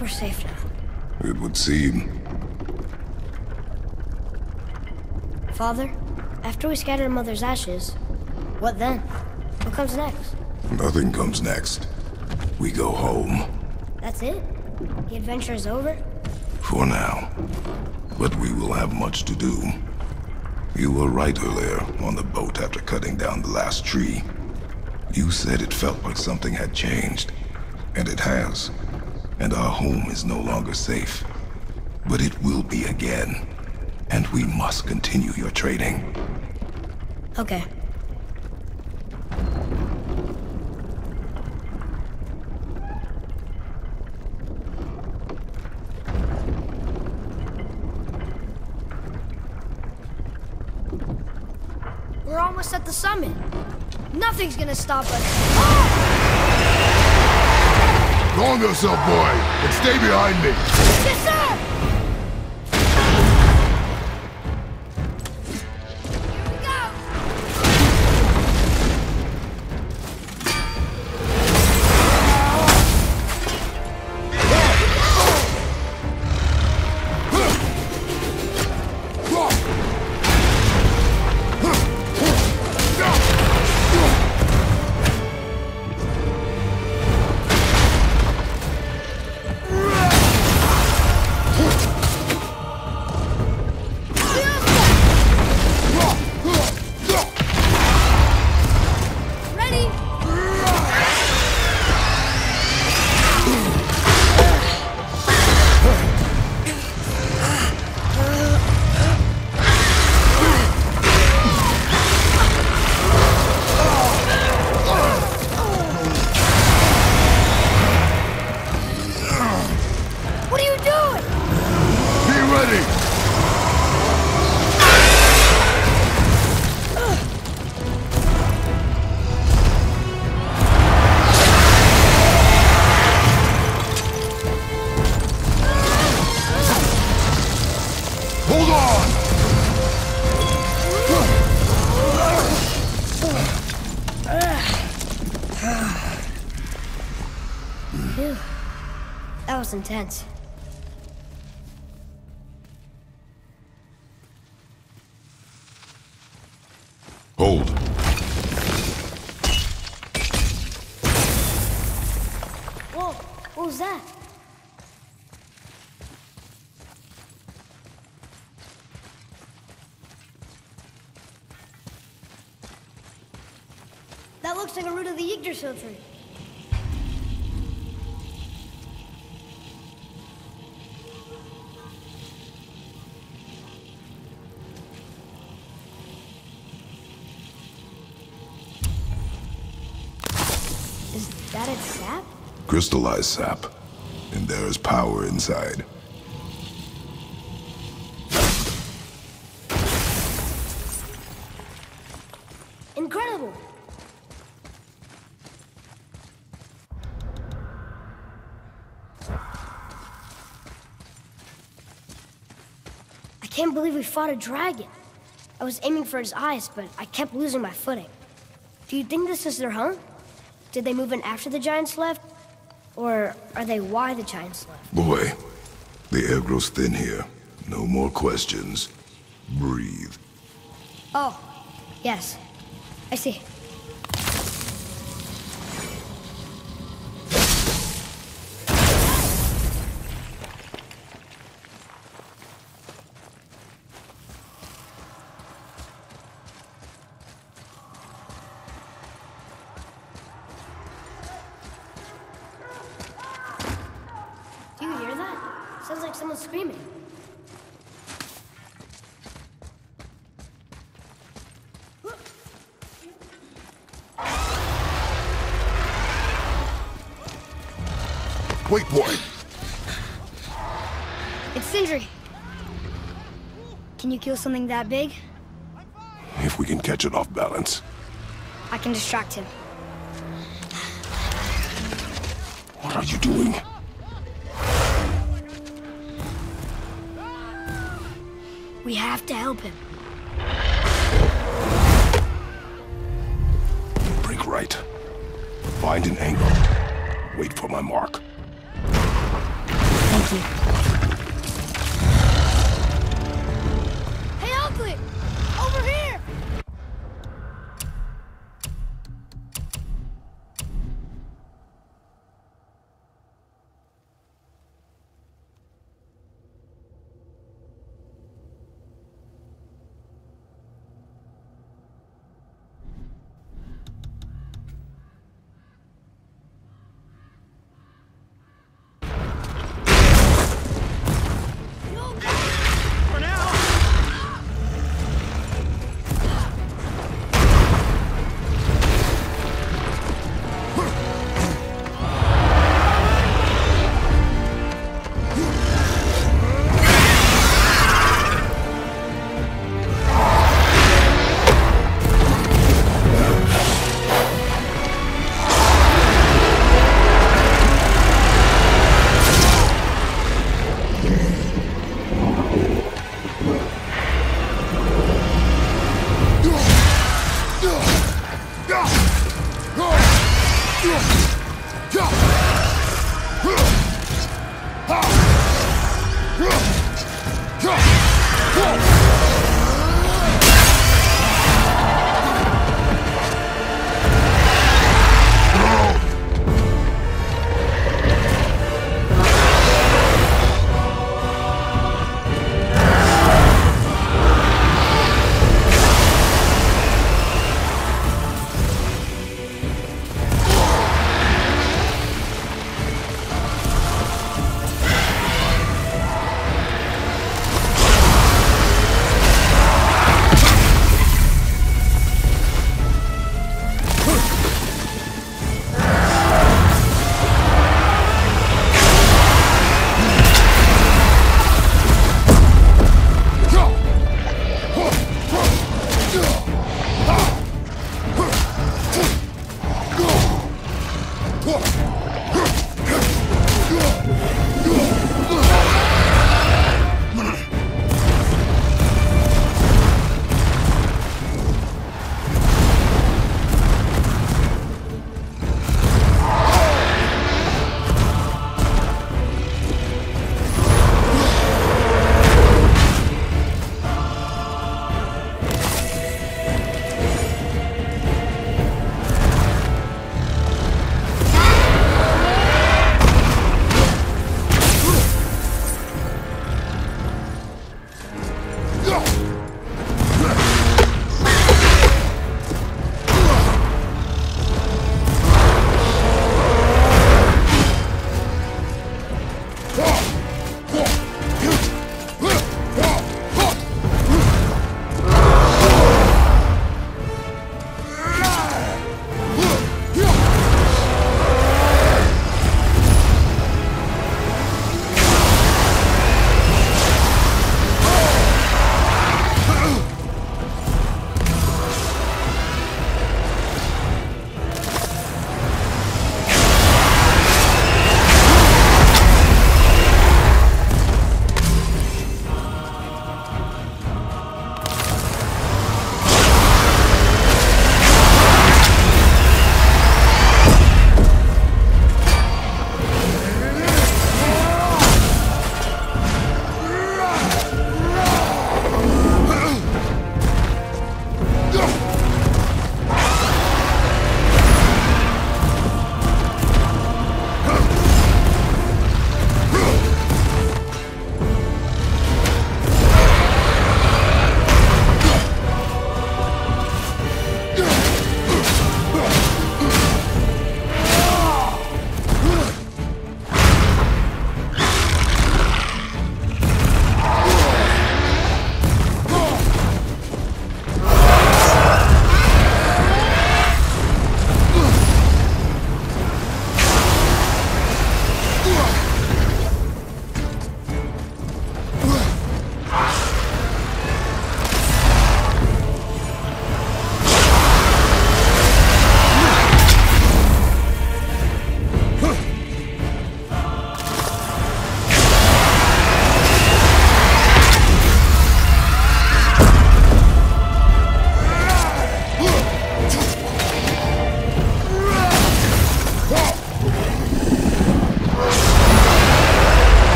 we're safe now. It would seem. Father, after we scatter Mother's ashes, what then? What comes next? Nothing comes next. We go home. That's it? The adventure is over? For now. But we will have much to do. You were right earlier on the boat after cutting down the last tree. You said it felt like something had changed. And it has. And our home is no longer safe. But it will be again. And we must continue your training. Okay. We're almost at the summit. Nothing's gonna stop us. Calm yourself, boy, and stay behind me. Yes, sir! Here we go! Phew. That was intense. Hold. Whoa, what was that? That looks like a root of the Yggdrasil tree. Is that its sap? Crystallized sap. And there is power inside. Incredible! I can't believe we fought a dragon. I was aiming for his eyes, but I kept losing my footing. Do you think this is their home? Did they move in after the giants left? Or are they why the giants left? Boy, the air grows thin here. No more questions. Breathe. Oh, yes. I see. Do you hear that? Sounds like someone screaming. Wait, boy. It's Sindri. Can you kill something that big? If we can catch it off balance. I can distract him. What are you doing? We have to help him. Break right. Find an angle. Wait for my mark. Thank you. Hey, Ugly! Over here!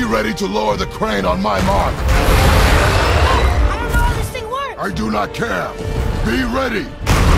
Be ready to lower the crane on my mark. I don't know how this thing works. I do not care. Be ready.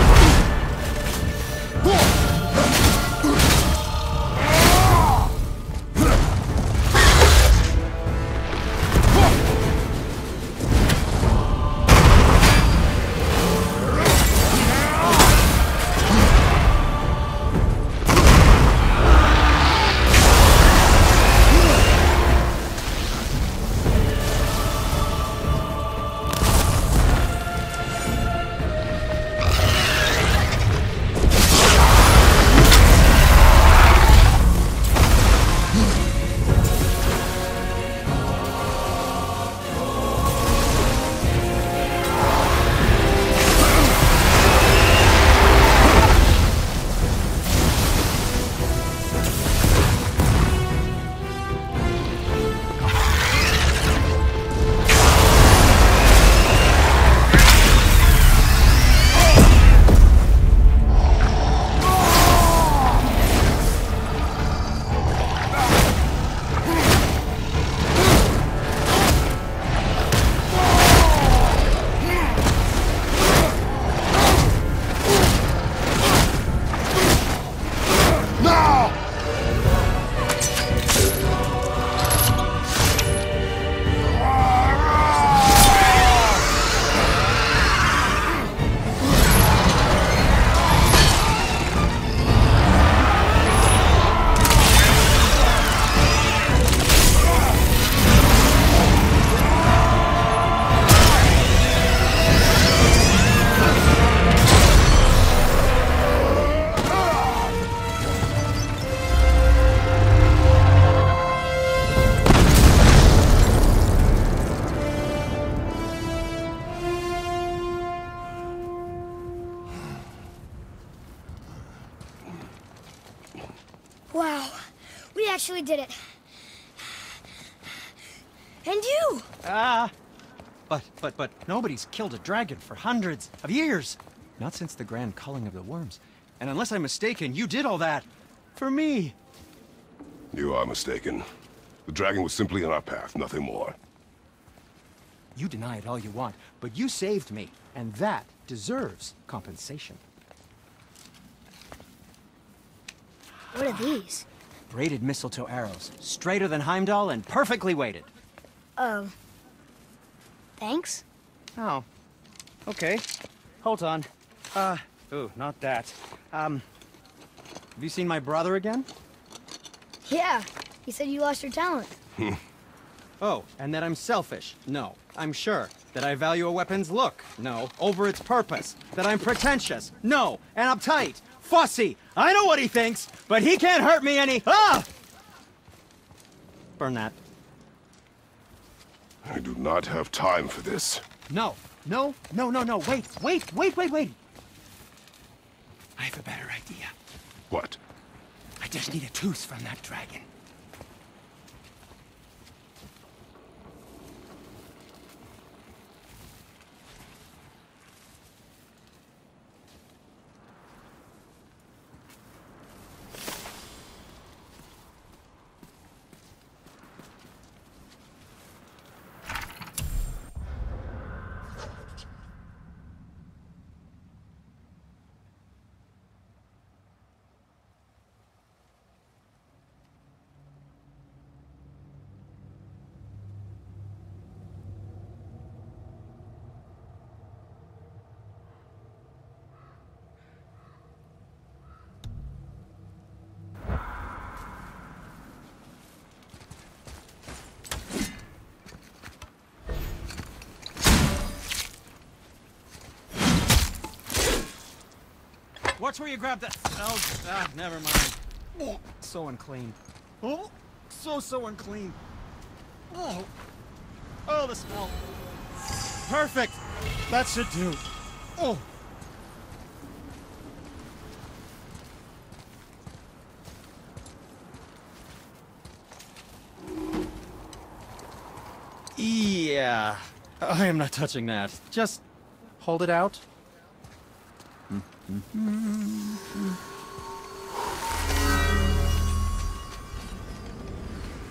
Wow, we actually did it. And you! But nobody's killed a dragon for hundreds of years. Not since the grand culling of the worms. And unless I'm mistaken, you did all that for me. You are mistaken. The dragon was simply in our path, nothing more. You deny it all you want, but you saved me, and that deserves compensation. What are these? Braided mistletoe arrows, straighter than Heimdall and perfectly weighted. Oh. Thanks? Oh. Okay. Hold on. Ooh, not that. Have you seen my brother again? Yeah, he said you lost your talent. Oh, and that I'm selfish? No, I'm sure. That I value a weapon's look? No, over its purpose. That I'm pretentious? No, and uptight, fussy. I know what he thinks, but he can't hurt me any. Ah! Burn that. I do not have time for this. No. Wait. I have a better idea. What? I just need a tooth from that dragon. Watch where you grab that. Oh, never mind. Oh, so unclean. Oh, so unclean. Oh, the smell. Perfect. That should do. Oh. Yeah. I am not touching that. Just hold it out.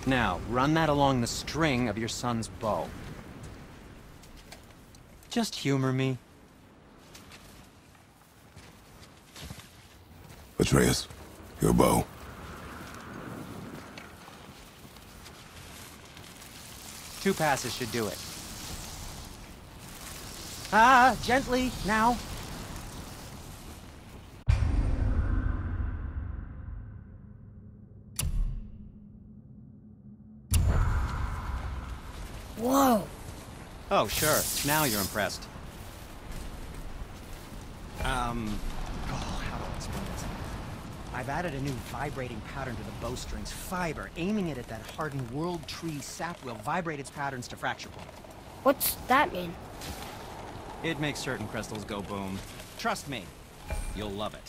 Now, run that along the string of your son's bow. Just humor me. Atreus, your bow. Two passes should do it. Ah, gently, now. Whoa. Oh, sure. Now you're impressed. How do I explain this? I've added a new vibrating pattern to the bowstring's fiber, aiming it at that hardened world tree sap will vibrate its patterns to fracture point. What's that mean? It makes certain crystals go boom. Trust me, you'll love it.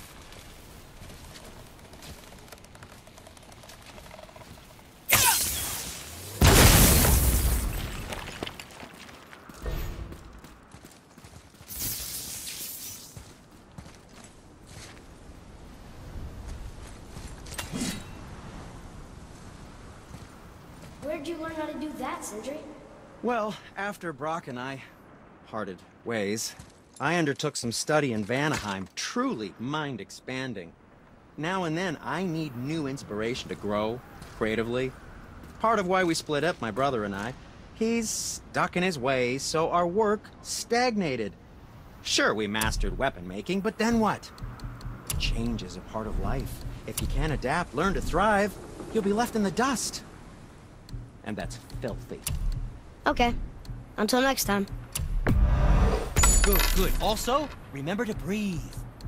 Where'd you learn how to do that, Sindri? Well, after Brock and I parted ways, I undertook some study in Vanaheim, truly mind-expanding. Now and then, I need new inspiration to grow creatively. Part of why we split up, my brother and I. He's stuck in his ways, so our work stagnated. Sure, we mastered weapon making, but then what? Change is a part of life. If you can't adapt, learn to thrive, you'll be left in the dust. And that's filthy. Okay. Until next time. Good, good. Also, remember to breathe.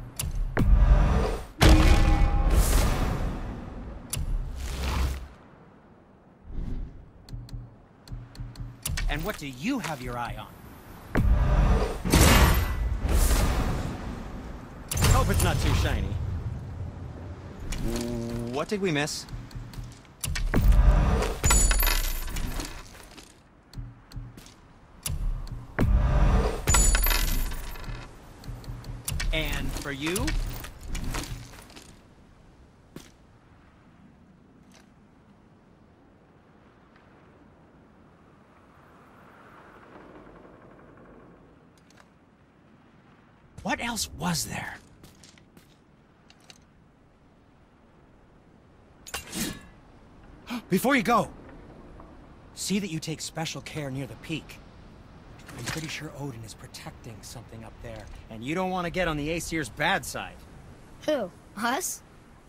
And what do you have your eye on? Hope it's not too shiny. What did we miss? And for you? What else was there? Before you go, see that you take special care near the peak. I'm pretty sure Odin is protecting something up there, and you don't want to get on the Aesir's bad side. Who? Us?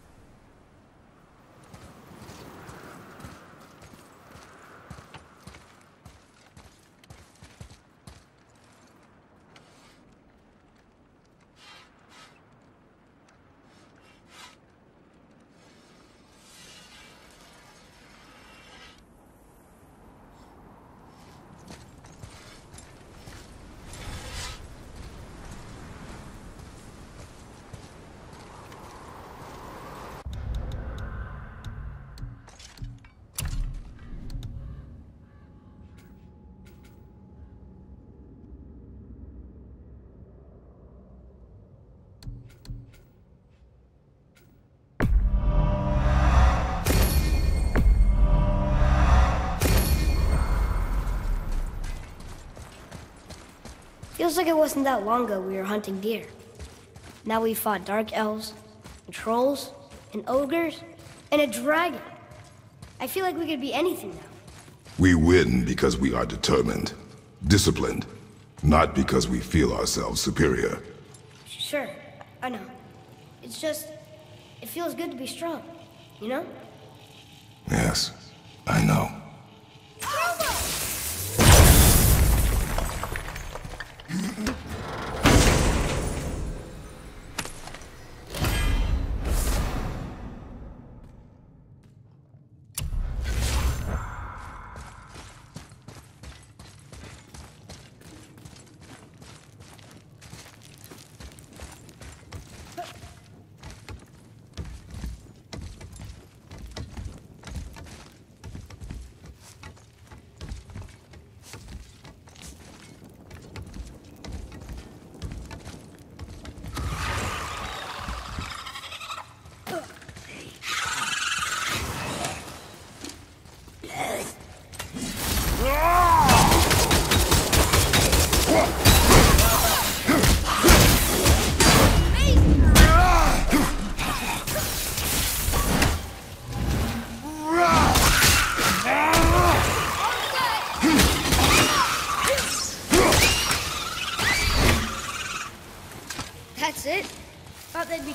Feels like it wasn't that long ago we were hunting deer. Now we fought dark elves, and trolls, and ogres, and a dragon. I feel like we could be anything now. We win because we are determined, disciplined, not because we feel ourselves superior. Sure, I know. It's just, it feels good to be strong, you know? Yes, I know.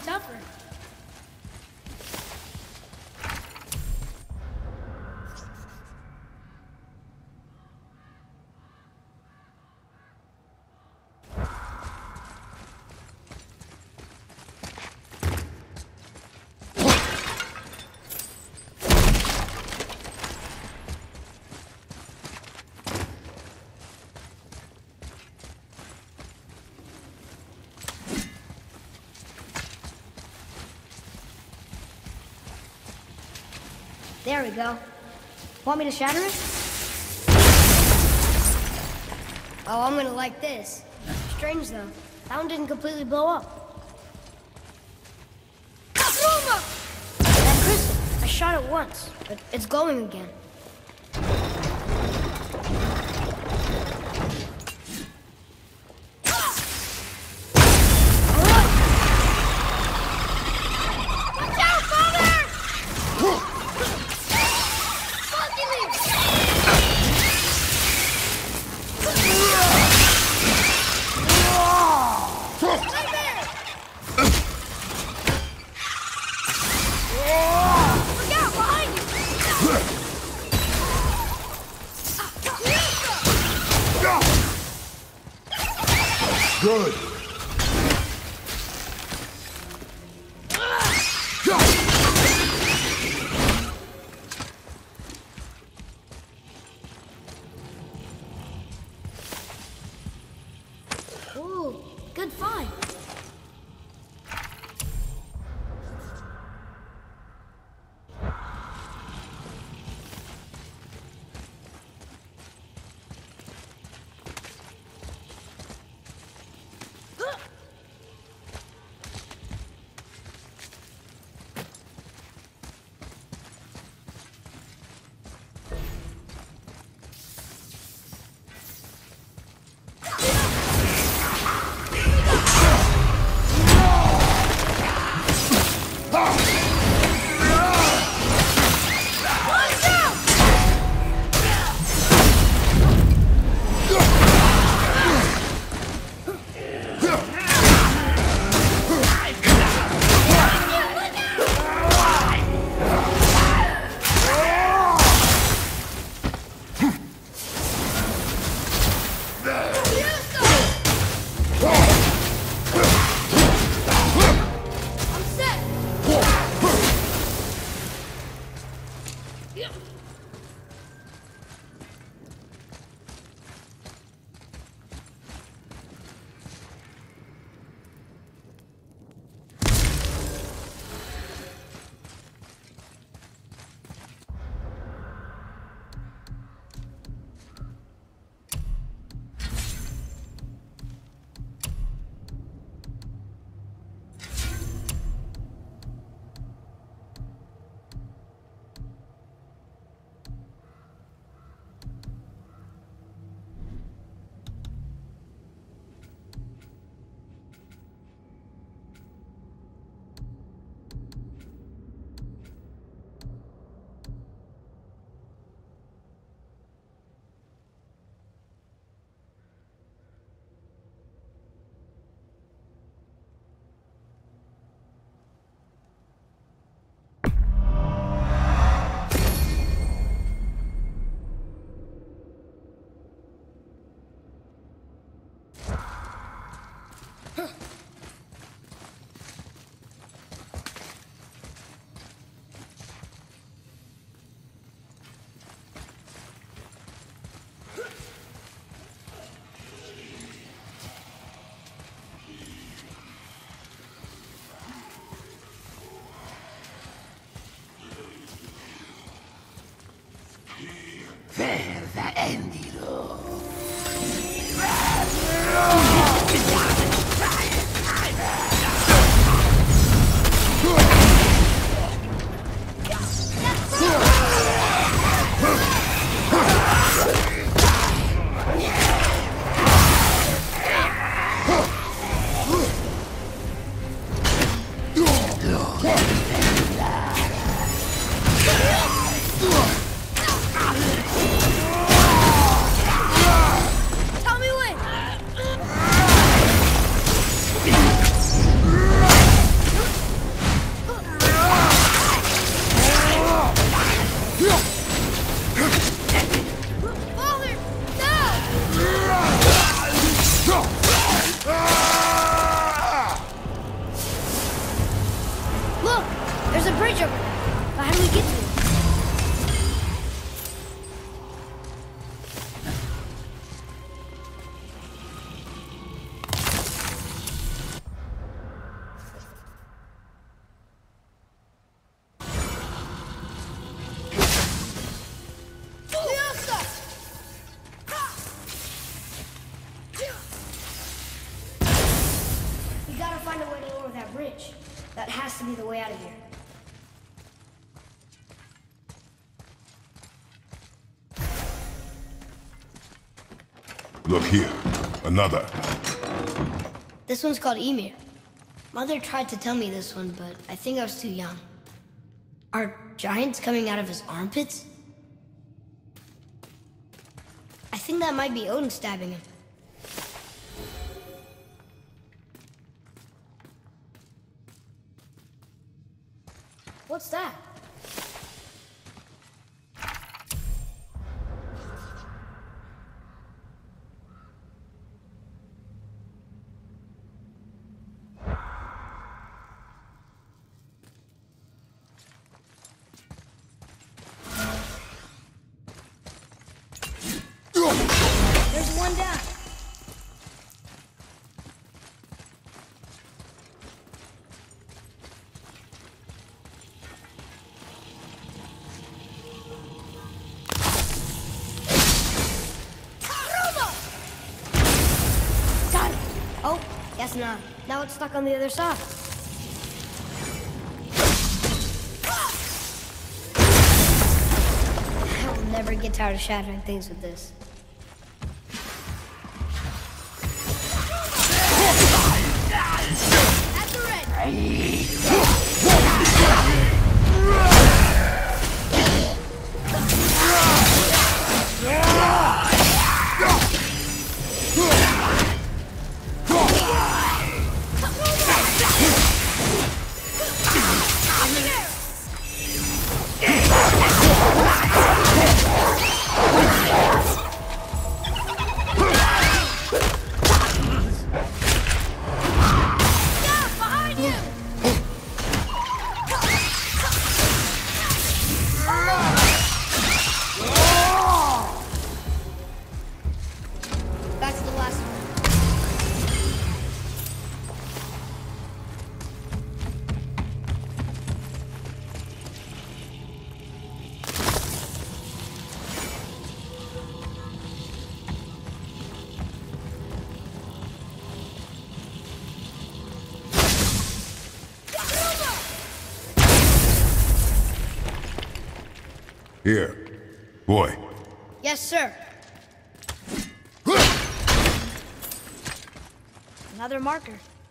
tougher. There we go. Want me to shatter it? Oh, I'm gonna like this. Strange though. That one didn't completely blow up. That crystal. I shot it once, but it's glowing again. Good. Ooh, good find. Verda Endilo. That has to be the way out of here. Look here. Another. This one's called Ymir. Mother tried to tell me this one, but I think I was too young. Are giants coming out of his armpits? I think that might be Odin stabbing him. What's that? There's one down. Got it. Oh, guess not. Now it's stuck on the other side. I will never get tired of shattering things with this. At the red. That's the last one. Here. Boy. Yes, sir. Another marker.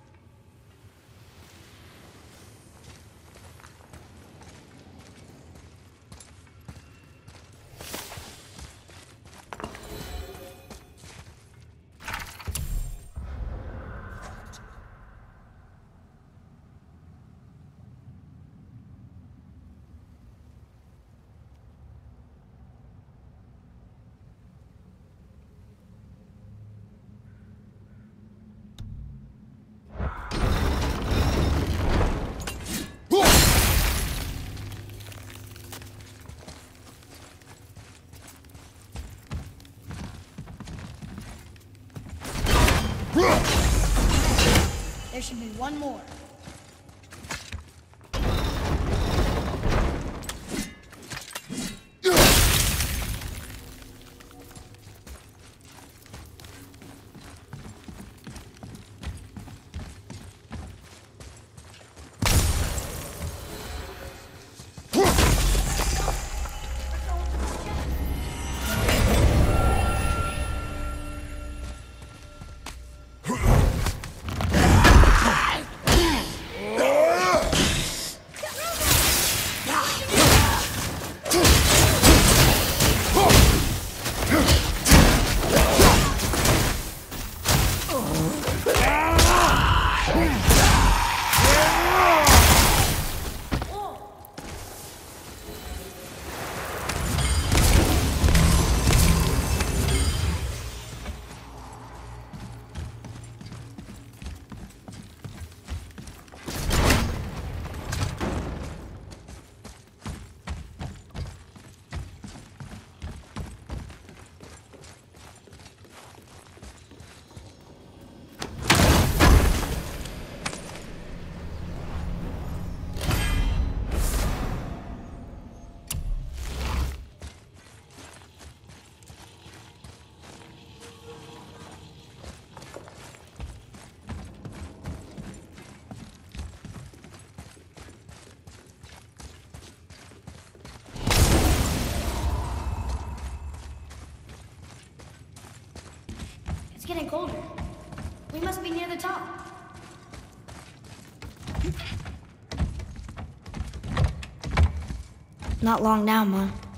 There should be one more. getting colder. We must be near the top. Not long now, Mom.